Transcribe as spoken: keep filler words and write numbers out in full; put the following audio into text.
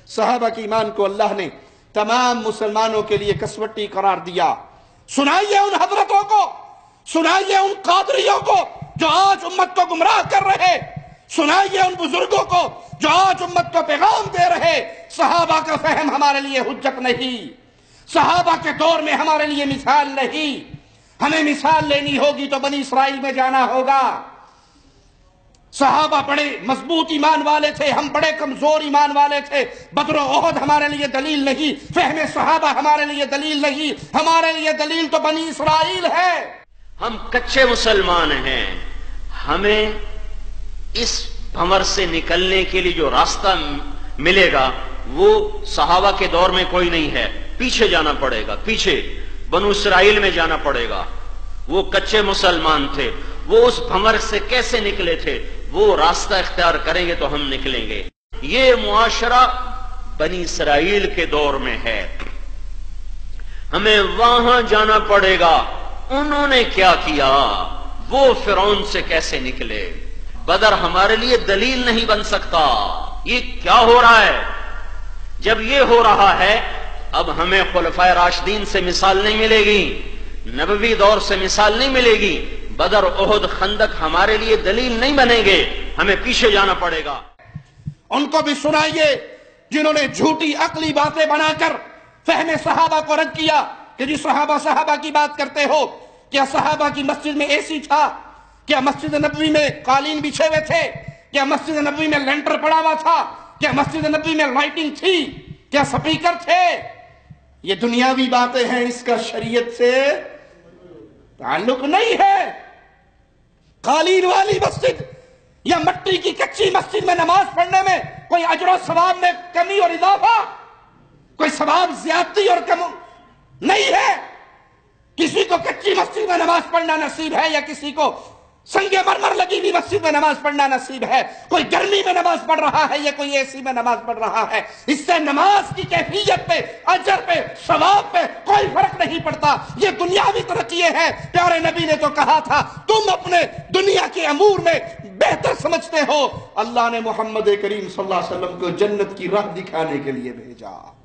صحابہ کے ایمان کو اللہ نے تمام مسلمانوں کے لیے کسوٹی قرار دیا۔ سنائیے ان حضرتوں کو، سنائیے ان قادریوں کو جو آج امت کو گمراہ کر رہے، سنائیے ان بزرگوں کو جو آج امت کو پیغام دے رہے، صحابہ کا فہم ہمارے لیے حجت نہیں، صحابہ کے دور میں ہمارے لیے مثال نہیں، ہمیں مثال لینی ہوگی تو بنی اسرائیل میں جانا ہوگا۔ صحابہ بڑے مضبوط ایمان والے تھے، ہم بڑے کمزور ایمان والے تھے۔ بدر و احد ہمارے لیے دلیل نہیں، فہم صحابہ ہمارے لیے دلیل نہیں، ہمارے لیے دلیل تو بنی اسرائیل ہے۔ ہم کچے مسلمان ہیں، ہمیں اس بھنور سے نکلنے کے لیے جو راستہ ملے گا وہ صحابہ کے دور میں کوئی نہیں ہے، پیچھے جانا پڑے گا، پیچھے بنو اسرائیل میں جانا پڑے گا۔ وہ کچے مسلمان تھے، وہ اس بھنور سے کیسے نکلے تھے، وہ راستہ اختیار کریں گے تو ہم نکلیں گے۔ یہ معاشرہ بنی اسرائیل کے دور میں ہے، ہمیں وہاں جانا پڑے گا۔ انہوں نے کیا کیا، وہ فرعون سے کیسے نکلے۔ بدر ہمارے لیے دلیل نہیں بن سکتا۔ یہ کیا ہو رہا ہے؟ جب یہ ہو رہا ہے اب ہمیں خلفائے راشدین سے مثال نہیں ملے گی، نبوی دور سے مثال نہیں ملے گی، بدر احد خندق ہمارے لیے دلیل نہیں بنیں گے، ہمیں پیچھے جانا پڑے گا۔ ان کو بھی سنائیے جنہوں نے جھوٹی عقلی باتیں بنا کر فہم صحابہ کو رد کیا کہ جی صحابہ صحابہ کی بات کرتے ہو، کیا صحابہ کی مسجد میں اے سی تھا؟ کیا مسجد نبوی میں قالین بچھے ہوئے تھے؟ کیا مسجد نبوی میں لینٹر پڑا ہوا تھا؟ کیا مسجد نبوی میں لائٹنگ تھی؟ کیا سپیکر تھے؟ یہ دنیاوی باتیں ہیں، اس کا شریعت سے تعلق نہیں ہے۔ قالین والی مسجد یا مٹی کی کچی مسجد میں نماز پڑھنے میں کوئی اجر و ثواب میں کمی اور اضافہ، کوئی ثواب زیادتی اور کم نہیں ہے۔ کسی کو کچی مسجد میں نماز پڑھنا نصیب ہے یا کسی کو سنگ مرمر لگی ہوئی مسجد میں نماز پڑھنا نصیب ہے، کوئی گرمی میں نماز پڑھ رہا ہے یا کوئی اے سی میں نماز پڑھ رہا ہے، اس سے نماز کی کیفیت پہ، اجر پہ، ثواب پہ کوئی فرق نہیں پڑتا۔ یہ دنیاوی ترقی ہے۔ پیارے نبی نے تو کہا تھا تم اپنے دنیا کے امور میں بہتر سمجھتے ہو، اللہ نے محمد کریم صلی اللہ علیہ وسلم کو جنت کی راہ دکھانے کے لیے بھیجا۔